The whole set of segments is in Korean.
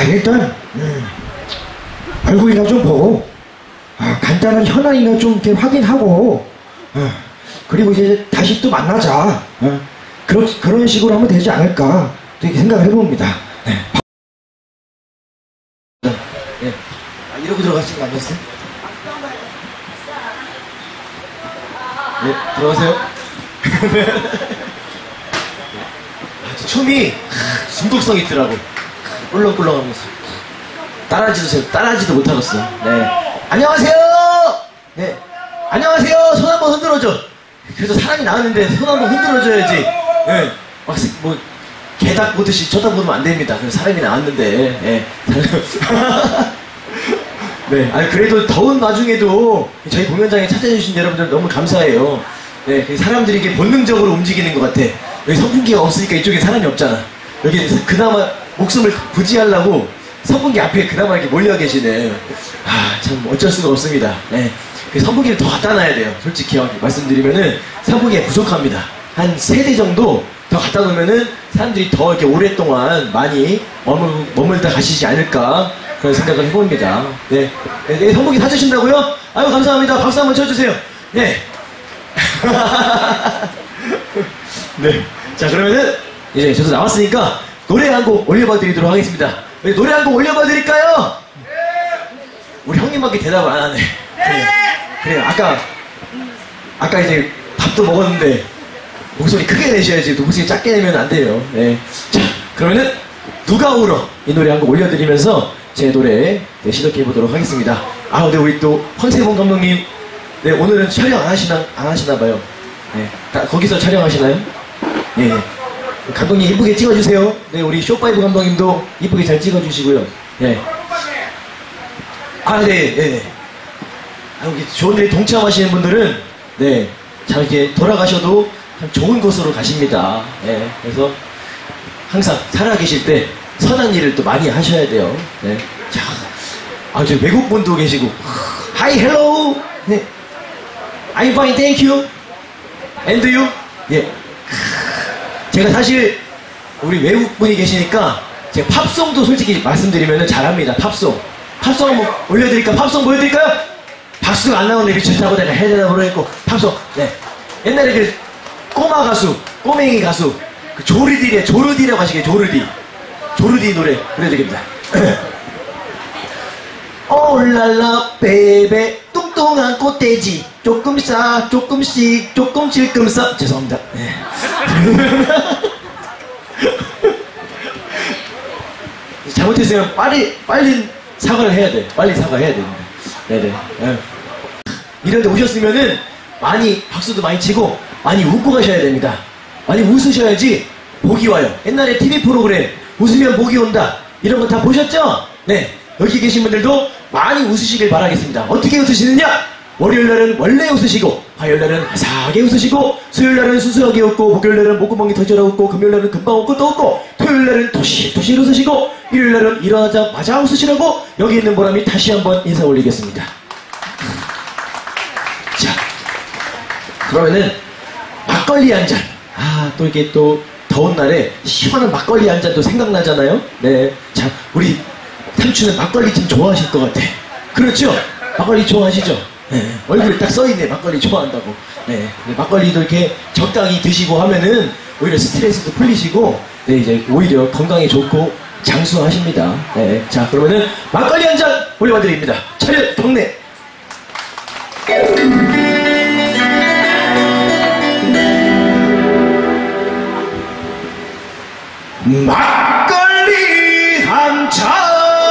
일단 얼굴이나 좀 보고 간단한 현안이나 좀 이렇게 확인하고 그리고 이제 다시 또 만나자. 그런 식으로 하면 되지 않을까 이렇게 생각을 해봅니다. 네. 네. 이러고 들어가신 거 아니었어요? 네, 들어가세요. 춤이 중독성 있더라고. 꿀렁꿀렁하면서 따라하지도 못하겠어. 네. 안녕하세요. 네. 안녕하세요. 손 한번 흔들어줘. 그래서 사람이 나왔는데 손 한번 흔들어줘야지. 네. 막 뭐 개닭 보듯이 쳐다보면 안 됩니다. 그래서 사람이 나왔는데. 네. 네. 아니 그래도 더운 와중에도 저희 공연장에 찾아주신 여러분들 너무 감사해요. 네. 사람들이 이게 본능적으로 움직이는 것 같아. 여기 선풍기가 없으니까 이쪽에 사람이 없잖아. 여기 그나마 목숨을 부지하려고 선풍기 앞에 그나마 이렇게 몰려 계시네. 참 어쩔 수가 없습니다. 네. 선풍기를 더 갖다 놔야 돼요. 솔직히 말씀드리면은 선풍기가 부족합니다. 한 3대 정도 더 갖다 놓으면은 사람들이 더 이렇게 오랫동안 많이 머물다 가시지 않을까 그런 생각을 해봅니다. 네. 네, 선풍기 사주신다고요? 아유 감사합니다. 박수 한번 쳐주세요. 네. 네. 자 그러면은 이제 저도 나왔으니까 노래 한 곡 올려봐드리도록 하겠습니다. 노래 한 곡 올려봐드릴까요? 네. 우리 형님밖에 대답을 안 하네. 네. 그래요. 아까 이제 밥도 먹었는데 목소리 크게 내셔야지. 목소리 작게 내면 안 돼요. 네. 자 그러면은 누가 울어 이 노래 한 곡 올려드리면서 제 노래 시작해보도록 하겠습니다. 근데 우리 또 황세봉 감독님 네 오늘은 촬영 안 하시나 봐요. 네. 거기서 촬영하시나요? 네. 감독님 이쁘게 찍어주세요. 네, 우리 쇼파이브 감독님도 이쁘게 잘 찍어주시고요. 네. 네, 네. 여기 좋은 일에 동참하시는 분들은 네, 잘 이렇게 돌아가셔도 참 좋은 곳으로 가십니다. 네, 그래서 항상 살아계실 때 선한 일을 또 많이 하셔야 돼요. 네. 자, 저 외국 분도 계시고, Hi, hello. 네. I'm fine, thank you. And you? 예. 제가 사실 우리 외국 분이 계시니까 제가 팝송도 솔직히 말씀드리면 잘합니다. 팝송 한번 올려드릴까? 팝송 보여드릴까요? 박수가 안 나오는데 미쳤다고 내가 해대답으로 했고 팝송. 네. 옛날에 그 꼬마 가수 꼬맹이 가수 그 조르디라고 하시게. 조르디 노래 보여드립니다. 올랄라 베베 뚱뚱한 꽃돼지 조금 싸 조금씩 조금 질끔 싸. 죄송합니다. 네. 잘못했으면 빨리 사과를 해야 돼. 빨리 사과해야 됩니다. 네네. 네. 이런데 오셨으면은 많이 박수도 많이 치고 많이 웃고 가셔야 됩니다. 많이 웃으셔야지 복이 와요. 옛날에 TV 프로그램 웃으면 복이 온다 이런 거 다 보셨죠? 네. 여기 계신 분들도 많이 웃으시길 바라겠습니다. 어떻게 웃으시느냐? 월요일날은 원래 웃으시고 화요일날은 화사하게 웃으시고 수요일날은 수수하게 웃고 목요일날은 목구멍이 터져라 웃고 금요일날은 금방 웃고 또 웃고 토요일날은 도실도실 웃으시고 일요일날은 일어나자마자 웃으시라고 여기 있는 보람이 다시 한번 인사 올리겠습니다. 자 그러면은 막걸리 한 잔. 또 이렇게 또 더운 날에 시원한 막걸리 한 잔도 생각나잖아요. 네. 자 우리 삼촌은 막걸리 좀 좋아하실 것 같아. 그렇죠? 막걸리 좋아하시죠? 네. 얼굴에 딱 써있네. 막걸리 좋아한다고. 네. 막걸리도 이렇게 적당히 드시고 하면은 오히려 스트레스도 풀리시고 네, 이제 오히려 건강에 좋고 장수하십니다. 네. 자 그러면은 막걸리 한 잔 올려드립니다. 차렷 동네. 막걸리 한 잔.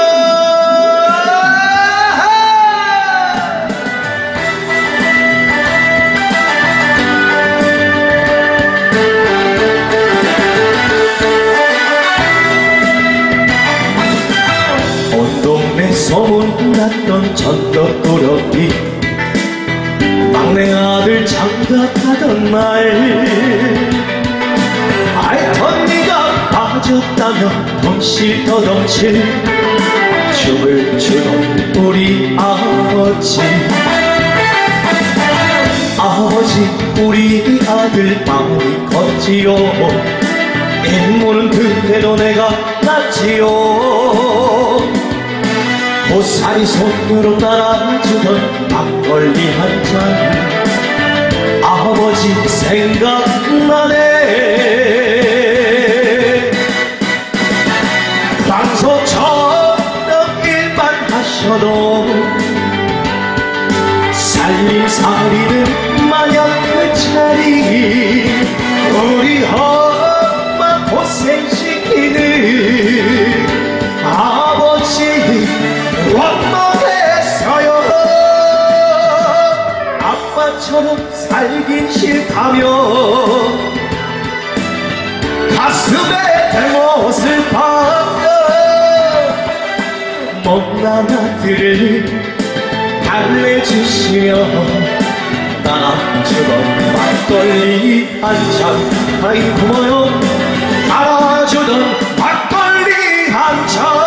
소문났던 전덕꾸러기 막내 아들 장가가던 날 알던 네가 빠졌다며 덩실더덩실 춤을 추던 우리 아버지 우리 아들 많이 컸지요. 인물은 그대로 내가 낳지요. 고사리 손으로 따라주던 막걸리 한 잔 아버지 생각나네. 광소처럼 일만 하셔도 살림살이는 마냥 그 자리 우리 엄마 고생시키는 아버지 원망했어요. 아빠처럼 살긴 싫다며 가슴에 대못을 박아 못난 아들을 달래주시며 따라주던 막걸리 한잔 아이 고마워요. 따라주던 막걸리 한잔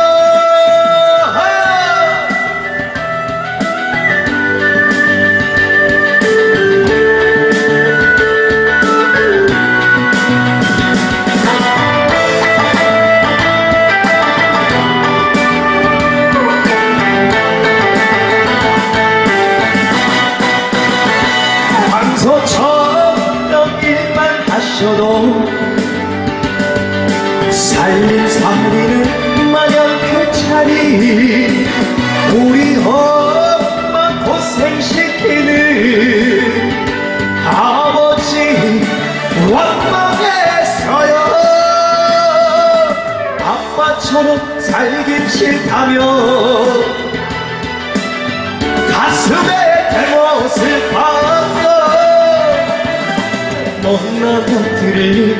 저처럼 일만 하셔도 살림살이는 마냥 그 자리 우리 엄마 고생시키는 아버지 원망했어요. 아빠처럼 살긴 싫다며 가슴에 대못을 박아 못난 아들을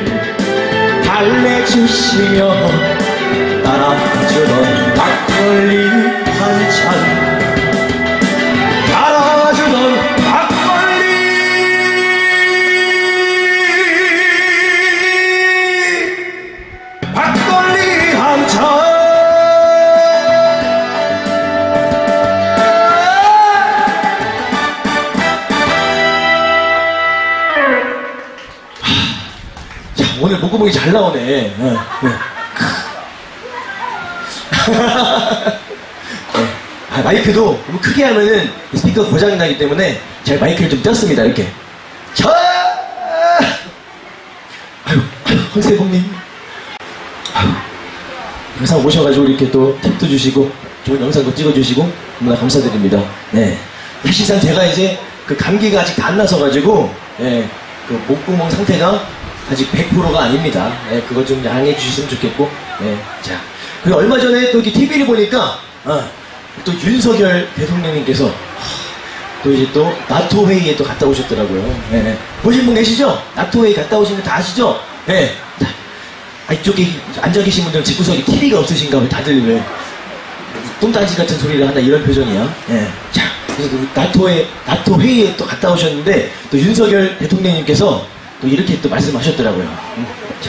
달래주시며 따라주던 막걸리 한잔 따라주던 막걸리 한잔 오늘 목구멍이 잘 나오네. 네. 마이크도 너무 크게 하면은 스피커 고장이 나기 때문에 제가 마이크를 좀 뗐습니다. 이렇게. 아유, 황세봉님. 항상 오셔가지고 이렇게 또 팁도 주시고 좋은 영상도 찍어주시고 너무나 감사드립니다. 네. 사실상 제가 이제 그 감기가 아직 안 나서가지고 그 목구멍 상태가 아직 100%가 아닙니다. 네, 그거 좀 양해해 주셨으면 좋겠고. 네, 자. 그리고 얼마 전에 또 이렇게 TV를 보니까, 또 윤석열 대통령님께서, 또 이제 또 나토 회의에 또 갔다 오셨더라고요. 네, 네. 보신 분 계시죠? 나토 회의 갔다 오신 분 다 아시죠? 네. 자, 이쪽에 앉아 계신 분들은 집구석에 TV가 없으신가 왜 다들 왜, 똥단지 같은 소리를 한다 이런 표정이야. 네. 자, 그래서 그 나토 회의에 또 갔다 오셨는데, 또 윤석열 대통령님께서 또 이렇게 또 말씀하셨더라고요. 자.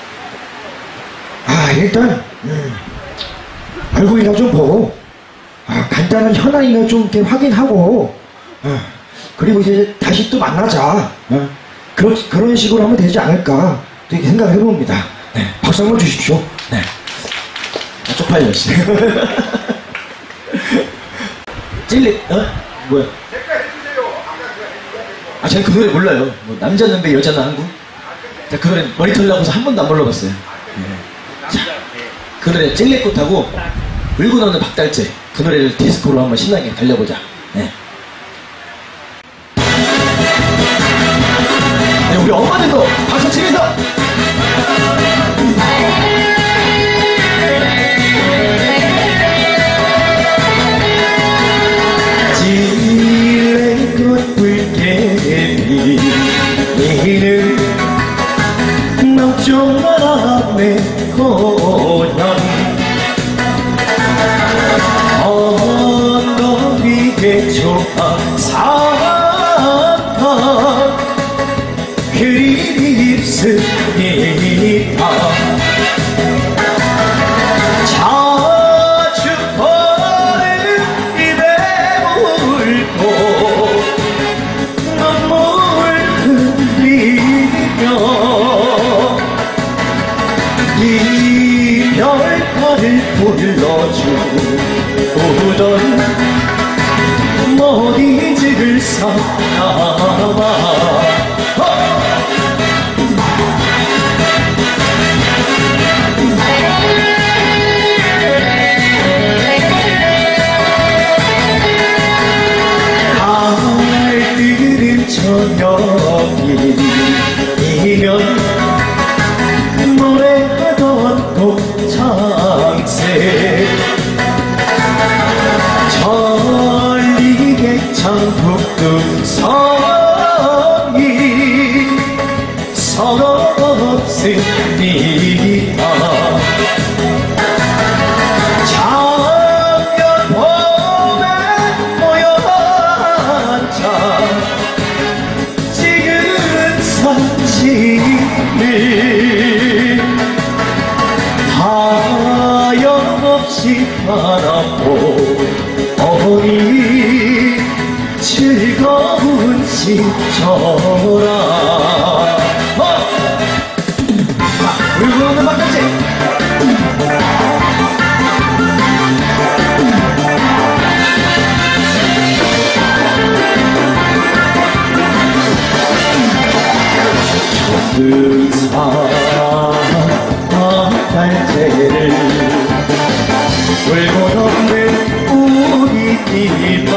일단 얼굴이나 좀 보고 간단한 현안이나 좀 이렇게 확인하고 그리고 이제 다시 또 만나자. 그런 식으로 하면 되지 않을까 또 이렇게 생각을 해봅니다. 네, 박수 한번 주십시오. 네. 쪽팔렸어. 뭐야? 저는 그 노래 몰라요. 뭐 남자는 배 여자는 한국? 자, 그 노래 머리 털라고서 한 번도 안 불러봤어요. 네. 자, 그 노래 찔레꽃하고 울고 나오는 박달재 그 노래를 디스코로 한번 신나게 달려보자. 네. 네, 우리 엄마들도 박수 치면서 찔레꽃 불개비 니는 넌좀 알아 내 고향 언덕 위에 좋아 사랑 그립습니다 자주 버는 입에 물고 눈물 흘리며 이별 별가를 불러주던 머리직을 삼아봐. 달뜨는 저녁이면 노래하던 동창새 전리객창 북두성이 서럽습니다. 작년 봄에 모여 앉아 찍은 사진을 하염없이 바라보니 즐거운 시절아. 울고 오는 밤까지 달새를 울고 넘는 우리 이마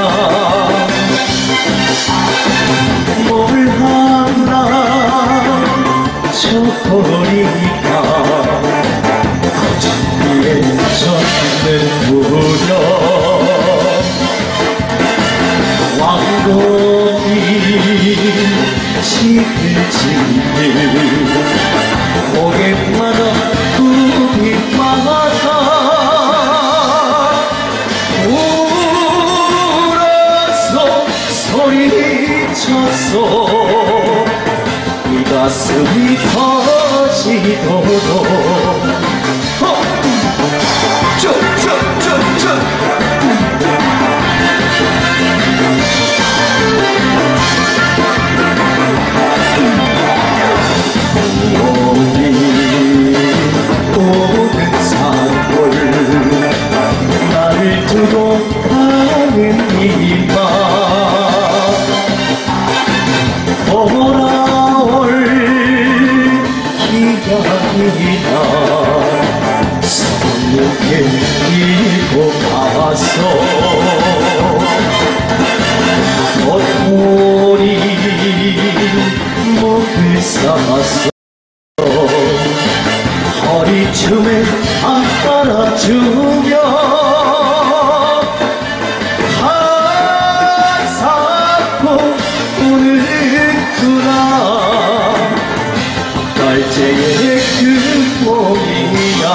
뭘 하나 저버리니까 거짓기에 젖는 무렵 왕곡이 지글지글 고갯마다 굽이마다 울어서 소리쳤어. 이 가슴이 터지도록 쭉 오는 산골 나를 두고 가는 이마 돌아올 기약이나 성령께 밀고 갔어. 겉돌이 목을 쌓았어. 허리춤에 안 따라주며 한사코 우는구나. 달재의 그 몸이야.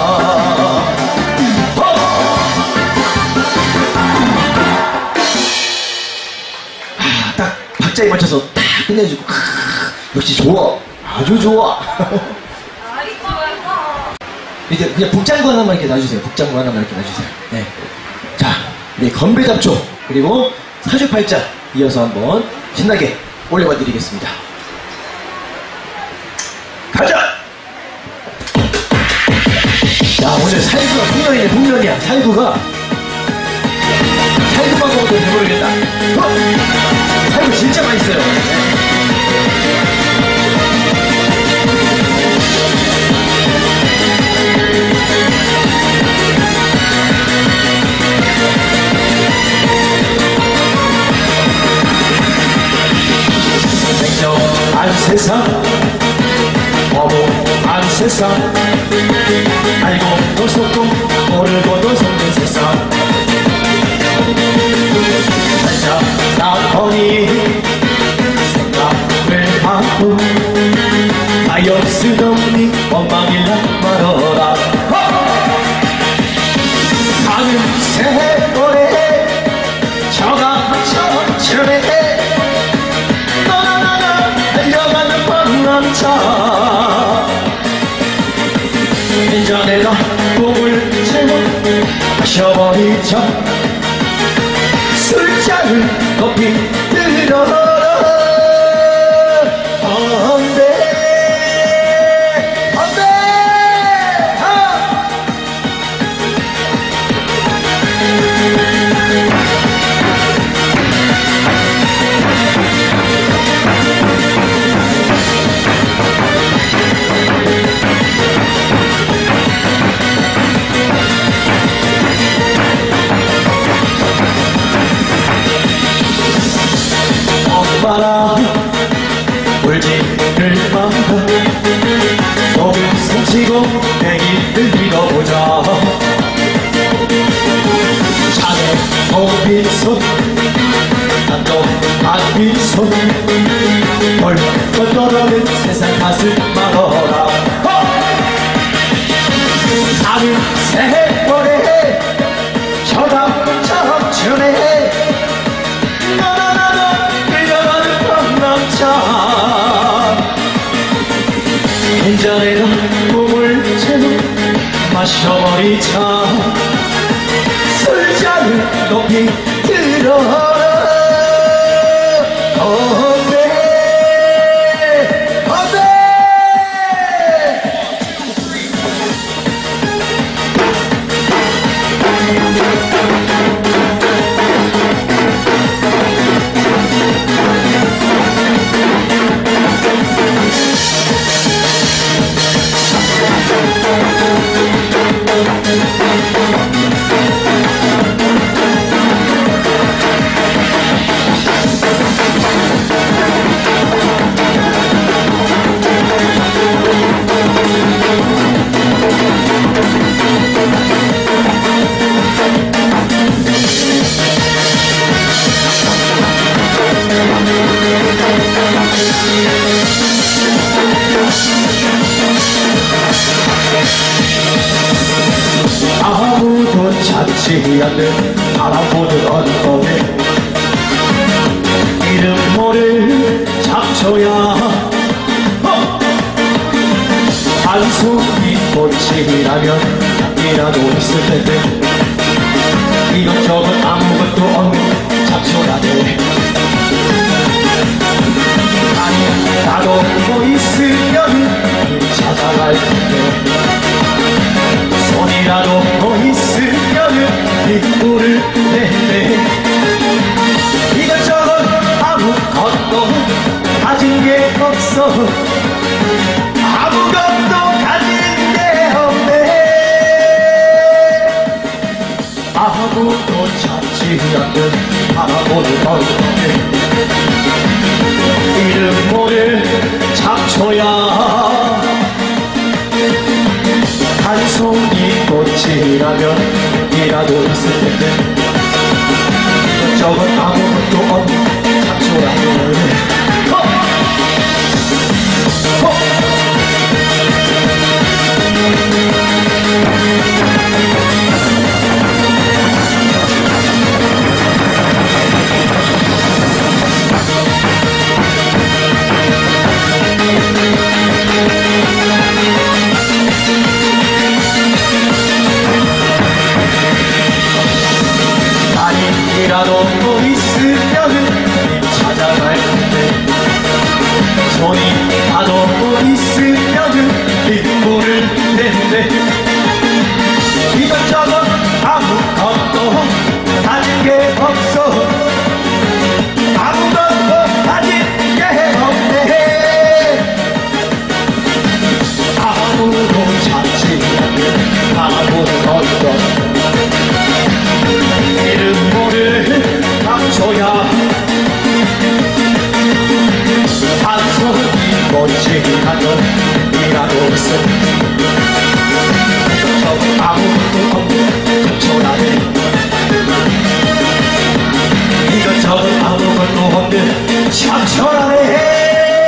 딱 박자에 맞춰서 딱 끝내주고 역시 좋아. 아주 좋아. 이제 그냥 북장구 하나만 이렇게 놔주세요. 북장구 하나만 이렇게 놔주세요. 네. 자, 네, 건배잡초 그리고 사주팔자 이어서 한번 신나게 올려봐 드리겠습니다. 가자! 야, 오늘 살구가 풍년이네, 풍년이야. 살구만 먹어도 배부르겠다. 살구 진짜 맛있어요. 안 세상 어묵한 세상 알고도 속고 모르고도 속는 세상 살짝 나더니 생각을 하고 가엾으더니 원망일라 말어라. 가는 세월에 저가 천천히 인전에다 꿈을 채워 마셔버리자. 술잔을 높이 들어라. 안돼 안돼 내일을 믿어보자. 자네 빈손 난도 빈손 벌벌 떨어는 세상 가슴 말어라. 나는 새해벌에 저담 전에 너나 나도 끌려가는 뻔남자. 한잔에는 꿈을 채워 마셔버리자. 술잔을 높이 들어라. 어때 어때. 아무도 찾지 않는 바라보는 언덕에 이름 모를 잡초야. 한송이 꽃이라면 향기라도 있을 텐데 이것저것 아무것도 없는 잡초라네. 아니 나도 뭐 있으면 찾아갈 텐데 손이라도 뭐 있으면은 빗물을 내네. 이것저것 아무것도 가진 게 없어. 아무것도 가진 게 없네. 아무도 찾지 않는 바라보는 얼굴에 이름 모를 잡초야. 한 송이 꽃이라면 이라도 있을 텐데 저건 아무것도 없는 잡초라네. 이라도 또 있으면은 찾아갈 텐데 손이 나도 또 있으면은 빗물을 낸대. 이것저것 아무것도 가진 게 없어. 아무것도 가진 게 없네. 아무도 찾지 않는 바라보는 언덕 이름 모를 잡초야. 한송이 꽃이라면 이라도 있어. 이것저것 아무것도 없는 잡초라네. 이것저것 아무것도 없는 잡초라네.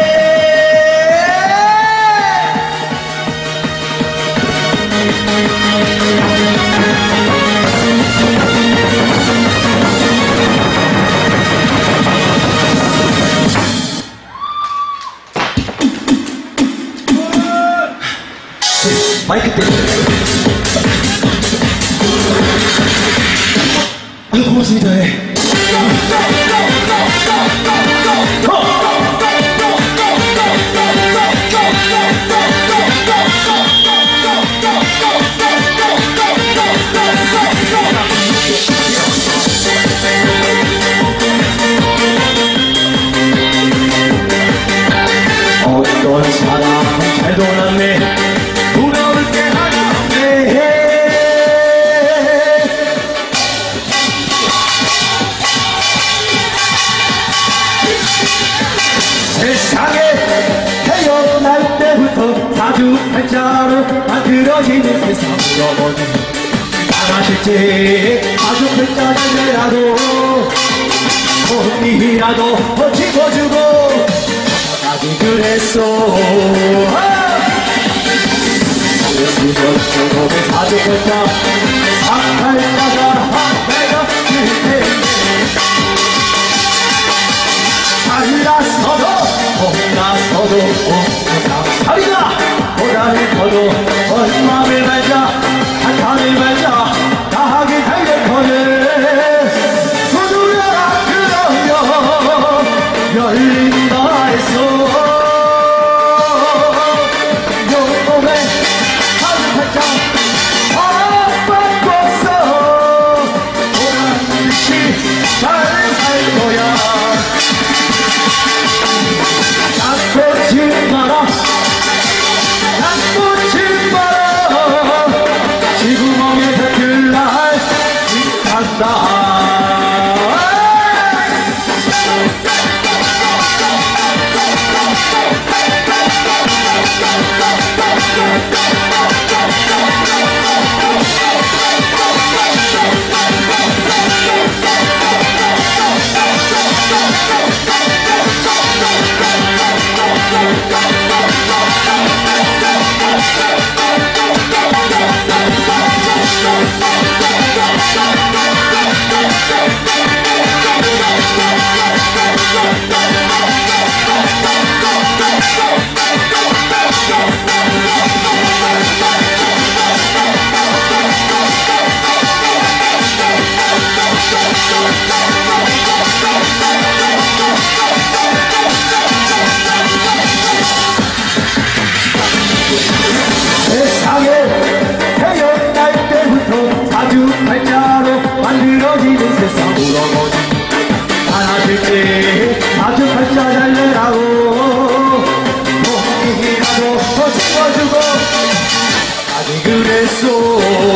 마이크 때문에. 아유 고맙습니다. 예. 어떤 사람은 잘 돌았네. 부러울 게 하나 없네. 멀어지는 세상으로 어디 나가실 때 가족 글자들이라도 돈이라도 집어주고 나가기 그랬어. 그랬으면 저놈의 가족 글자 악할자가 내가 그때 잘났어도 혼났어도 살이다 보다는 커도 얼마를 말자 한탄을 말자 나하게 달렸거든. 두드려라 그러면 열린다 했어. 요놈의 한팔자 바꿨어. 보란듯이 잘 살 거야. 泣지 마라 泣지 마라 지구멍에 뱉을 날 있단다. 세상에 태어날 때부터 사주팔자로 만들어지는 세상으로 어디 하나둘 때 사주팔자 달래라고 돈이라도 더 집어주고 아니 그랬어.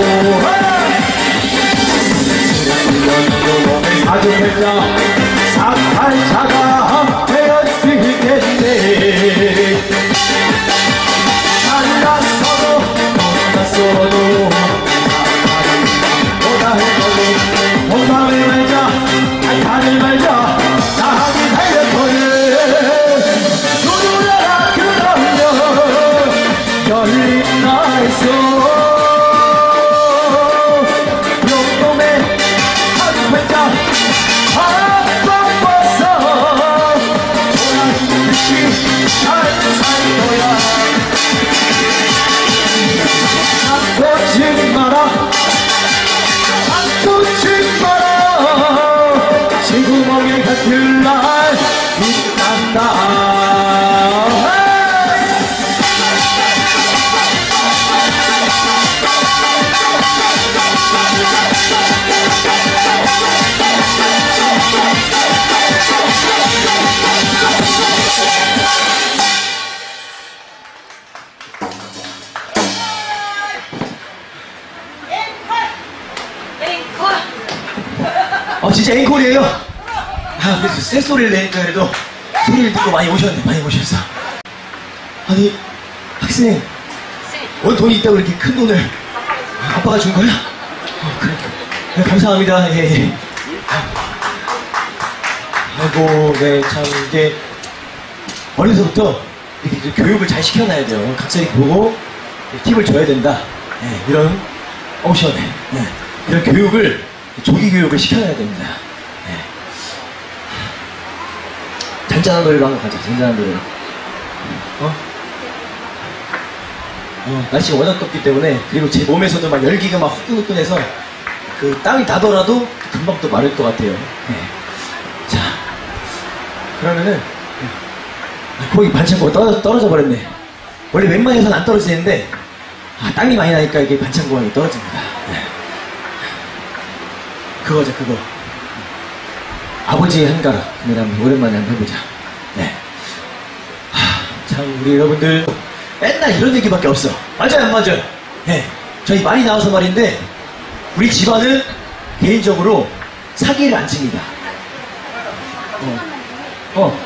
그랬으면 요놈의 사주팔자 사팔자가 되었을 텐데 잘났어도 못났어도 보다 해도 본방을 말자 한탄을 말자 나하게 달렸거든. 두드려라 그러면 열린다 했어. 요놈의 한팔자 바꿨어. 보란듯이 잘 살 거야. 泣지 마라 泣지 마라 지구멍에 뱉을 날 있단다. 진짜 앵콜이에요. 그래서 쇳소리를 내니까 그래도 소리를 듣고 많이 오셨네. 많이 오셨어. 아니 학생 오늘 돈이 있다고 이렇게 큰 돈을 아빠가 준 거야? 그래. 네, 감사합니다. 예. 아이고 네 참 이게 어려서부터 이렇게 교육을 잘 시켜놔야 돼요. 각자 보고 팁을 줘야 된다. 네, 이런 시원해. 네, 이런 교육을 조기 교육을 시켜야 됩니다. 네. 잔잔한 노래로 한번 가자. 잔잔한 노래. 날씨가 워낙 덥기 때문에 그리고 제 몸에서도 막 열기가 막 후끈후끈해서 그 땀이 나더라도 금방 또 마를 것 같아요. 네. 자, 그러면은 거기 반창고가 떨어져 버렸네. 원래 웬만해서는 안 떨어지는데 땀이 많이 나니까 이게 반창고가 떨어집니다. 네. 그거죠, 그거. 아버지의 한가락. 한번 오랜만에 한번 해보자. 네. 참, 우리 여러분들, 맨날 이런 얘기밖에 없어. 맞아요, 안 맞아요? 네. 저희 말이 나와서 말인데, 우리 집안은 개인적으로 사기를 안 칩니다.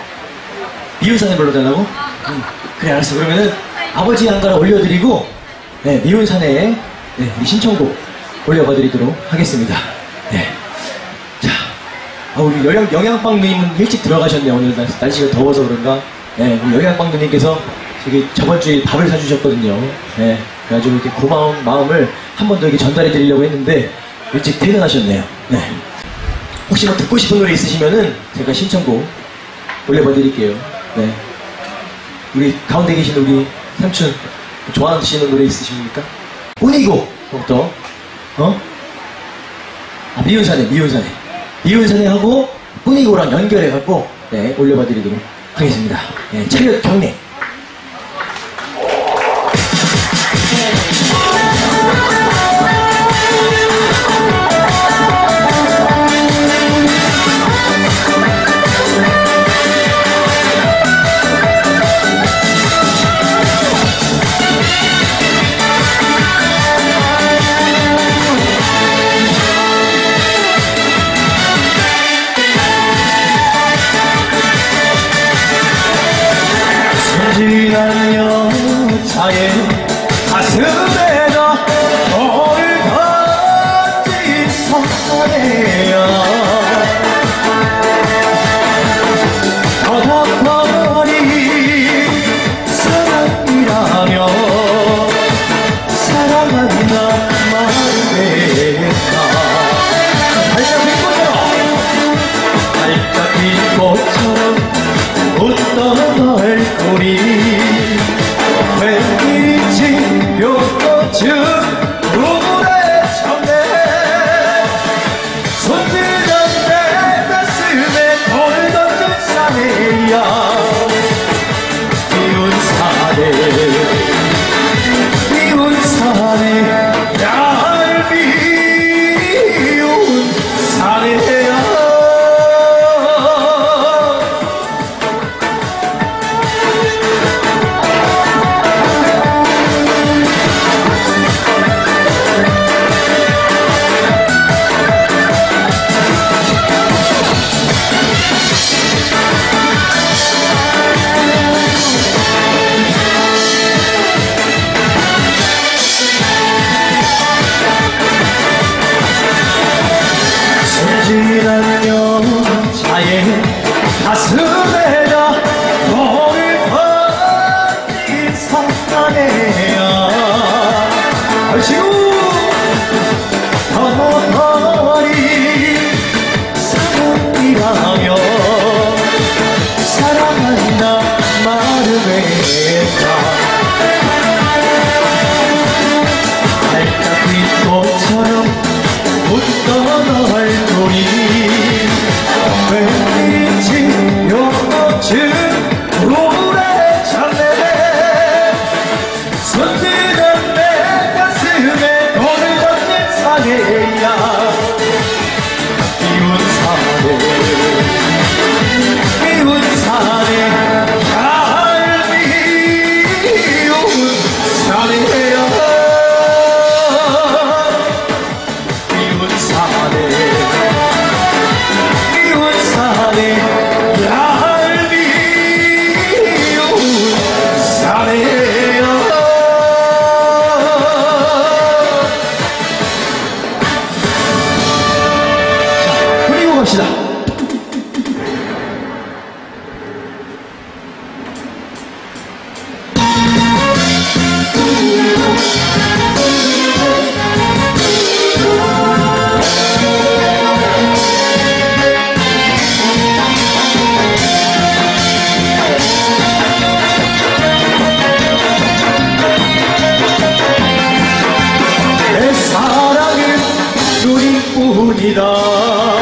미운사내 불러달라고? 그래, 알았어. 그러면은 아버지의 한가락 올려드리고, 네, 미운 사내의 네, 우리 신청곡 올려봐드리도록 하겠습니다. 네. 자, 우리 영양빵 누님은 일찍 들어가셨네요. 오늘 날씨가 더워서 그런가. 네, 우리 영양빵 누님께서 저번 주에 밥을 사주셨거든요. 네, 그래가지고 이렇게 고마운 마음을 한 번 더 이렇게 전달해 드리려고 했는데 일찍 퇴근하셨네요. 네. 혹시 뭐 듣고 싶은 노래 있으시면은 제가 신청곡 올려봐드릴게요. 네. 우리 가운데 계신 우리 삼촌 좋아하시는 노래 있으십니까? 뿐이고 또 미운사내 하고 뿐이고랑 연결해갖고 네, 올려봐드리도록 하겠습니다. 네, 차렷 경례. 순진한 여자의 가슴에다 돌을 던진 사내야 떠나버린 사랑이라며 사랑한다 말했다. 발짝 핀 꽃처럼 웃던 얼굴이 웬일인지 묘꽃은 우물에 쳤네. 손들던 내 가슴에 돌 던진 사내야 미운 사내 미운 사내 날 미운 사내야. 순진한 여자의 가슴에다 돌을 던진 사내야 아이고 떠나버린 사랑이라며 사랑한다 말을 했다. 발짝 핀 꽃처럼 웃던 얼굴이 웬일인지 묘꽃은 우물에 쳤네. 손들던 내 가슴에 돌을 던진 사내야 미운 사내 미운 사내 날 미운 사내야. 갑시다. 내 사랑은 누리뿐이다.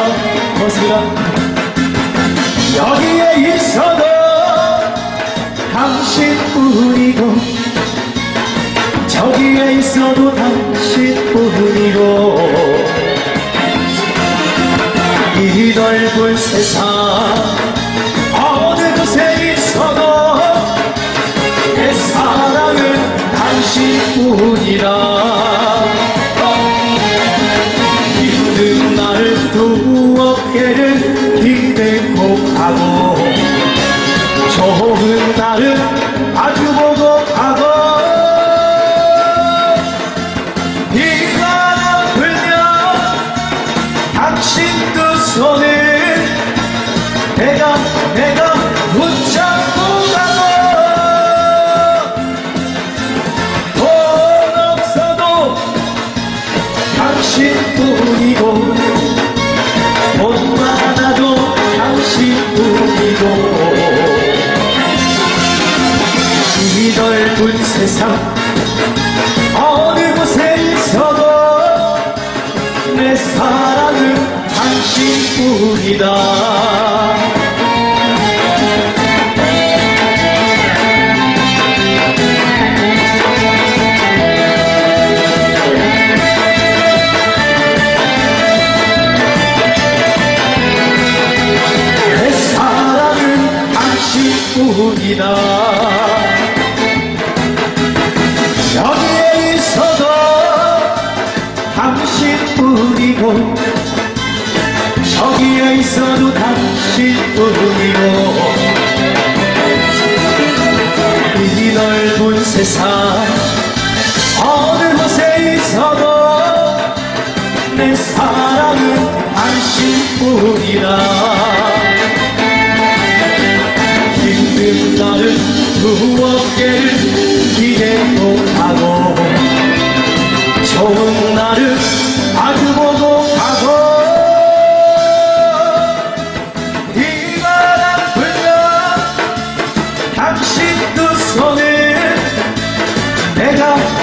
여기에 있어도 당신뿐이고 저기에 있어도 당신뿐이고 이 넓은 세상 어느 곳에 있어도 내 사랑은 당신뿐이라. 힘든 날 두 어깨를 기대고 가고 좋은 날은 마주보고 가고 세상 어느 곳에 있어도 내 사랑은 당신뿐이다. 내 사랑은 당신뿐이다. 여기에 있어도 당신뿐이고 저기에 있어도 당신뿐이고 이 넓은 세상 어느 곳에 있어도 내 사랑은 당신뿐이다. 힘든 날은 두 어깨를 기대고 가고 좋은 날은 마주보고 가고 비가 불면 당신 두 손을 내가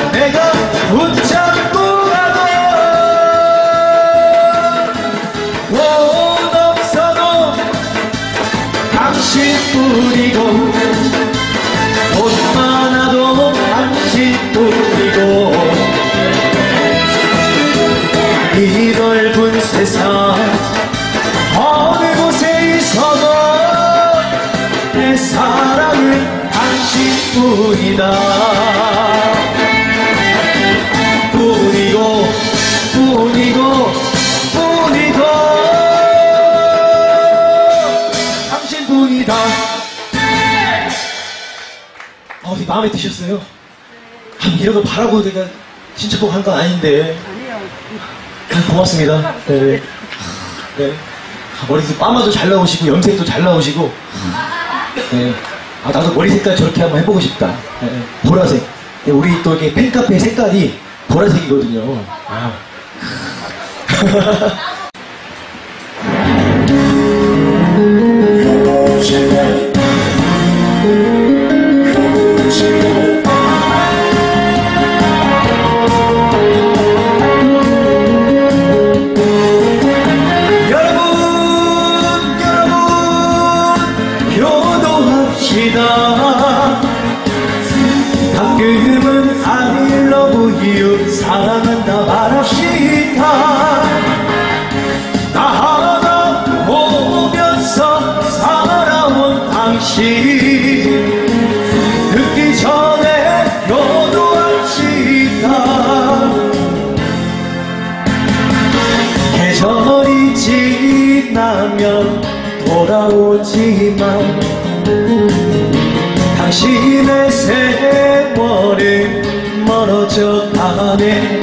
붙잡고 가고 돈 없어도 당신뿐이고 돈 많아도 당신뿐이고 이 넓은 세상 어느 곳에 있어도 내 사랑은 당신뿐이다. 뿐이고 뿐이고 뿐이고 당신뿐이다. 어디 마음에 드셨어요? 이런 걸 바라고 내가 신청곡 한 건 아닌데. 고맙습니다. 네. 네. 머리도 빠마도 잘 나오시고 염색도 잘 나오시고. 네. 나도 머리 색깔 저렇게 한번 해보고 싶다. 네. 보라색. 네, 우리 또 이렇게 팬카페 색깔이 보라색이거든요. 가끔은 I love you 사랑한다 말합시다. 나 하나 보면서 살아온 당신 듣기 전에 효도합시다. 계절이 지나면 돌아오지만 당신의 세월은 멀어져 가네.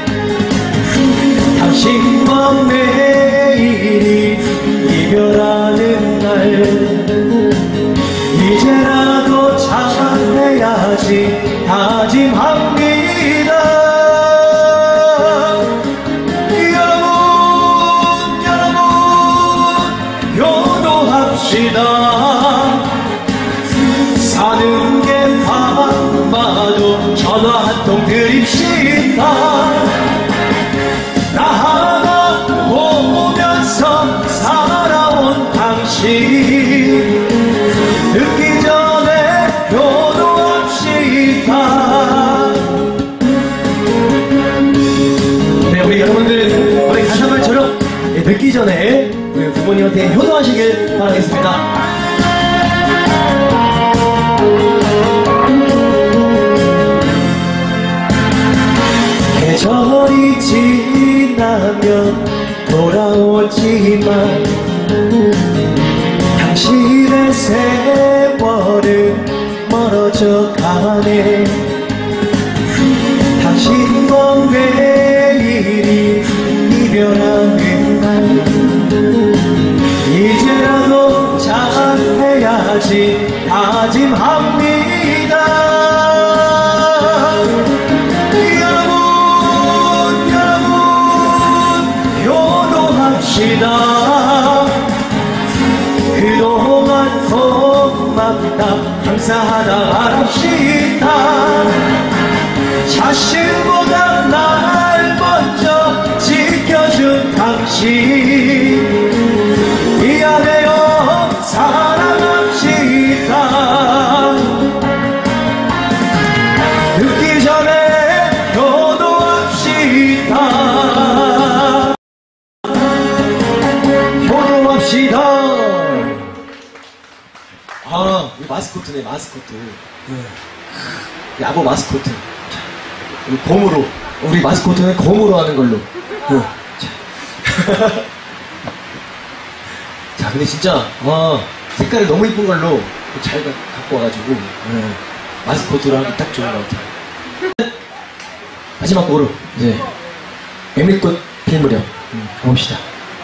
당신과 매일이 이별하는 날 이제라도 잘해야지 다짐합니다. 여러분 효도합시다. 사는 게 바빠도 전화 한 통 드립시다. 나 하나 보면서 살아온 당신 듣기 전에 효도합시다. 네, 우리 여러분들 우리 가사말처럼 듣기 전에 우리 부모님한테 효도하시길 바라겠습니다. 계절이 지나면 돌아오지만 당신의 세월은 멀어져 가네. 당신과 매일이 이별하는 날 이제라도 잘해야지 다짐합니다. 그동안 고맙다 감사하다 말합시다. 자신보다 날 먼저 지켜준 당신 미안해요 사랑합시다 늦기 전에 효도합시다 효도합시다. 아, 이 마스코트네, 마스코트. 야구 마스코트. 자, 곰으로. 우리 마스코트는 곰으로 하는 걸로. 자. 자, 근데 진짜, 색깔을 너무 이쁜 걸로 잘 갖고 와가지고, 마스코트로 하기 딱 좋은 것 같아요. 마지막 곡으로, 이제, 메밀꽃 필 무렵, 가봅시다.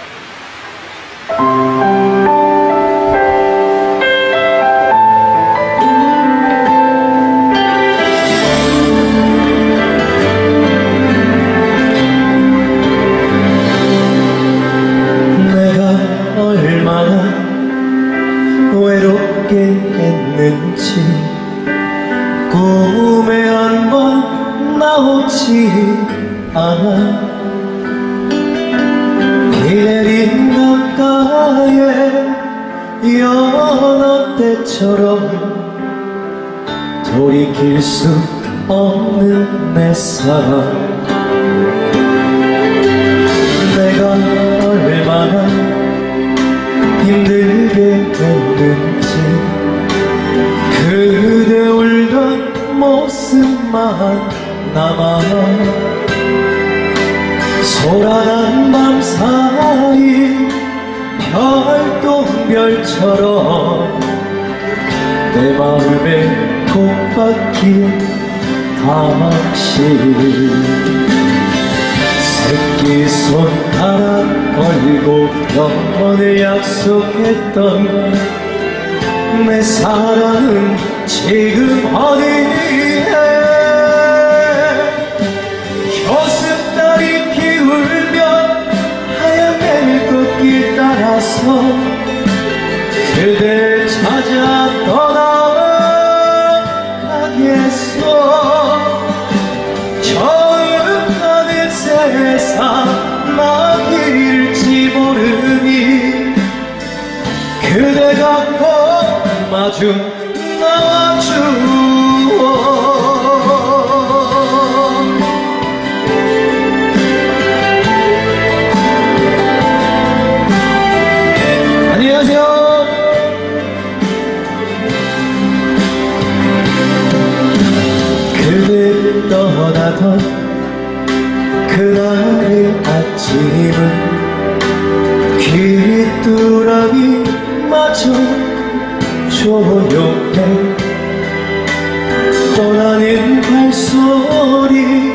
했는지 꿈에 한 번 나오지 않아 비 내린 강가에 연어 때처럼 돌이킬 수 없는 내 사랑 내가 얼마나 힘들게 했는지 그대 울던 모습만 남아 소란한 밤 사이 별똥별처럼 내 마음에 콕박힌 당신 새끼 손가락 걸고 영원을 약속했던 내 사랑은 지금 어디에 효습달이 기울면 하얀 메밀꽃길 따라서 그댈 찾아 떠나가겠어 처음 가는 세상 나길지 모르니 그대가 꼭 마중 나와주어 안녕하세요. 그대 떠나던 그날의 아침은 귀뚜라미 마저 조용해 떠나는 발소리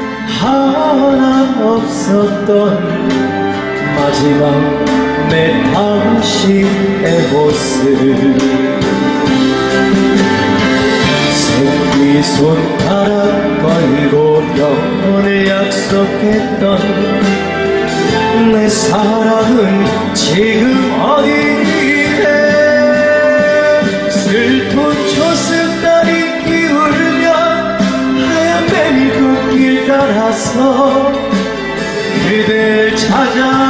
하나 없었던 마지막 내 당신의 모습 새끼 손가락 걸고 영원을 약속했던 내 사랑은 지금 어디에 슬픈 초승달이 기울면 하얀 메밀꽃길 따라서 그댈 찾아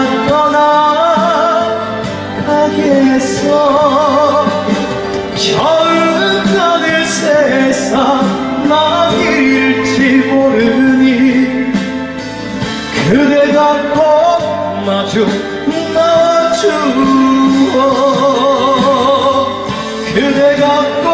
떠나가겠어 처음 가는 세상 나길지 모르니 그대가 꼭 마주 나와주어 그대가